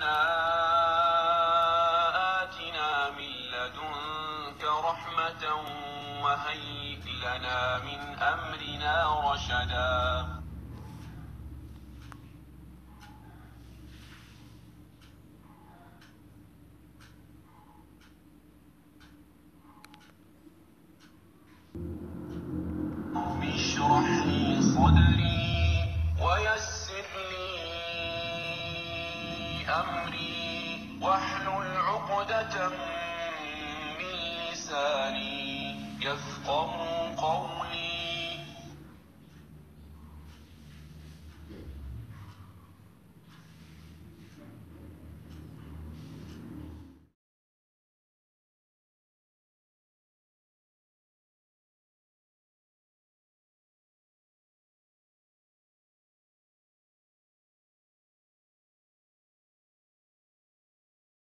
ربنا آتنا من لدنك رحمة وهيئ لنا من أمرنا رشدا. رب اشرح لي صدري ويسر لي أمري واحلل عقدة من لساني يفقهوا قولي.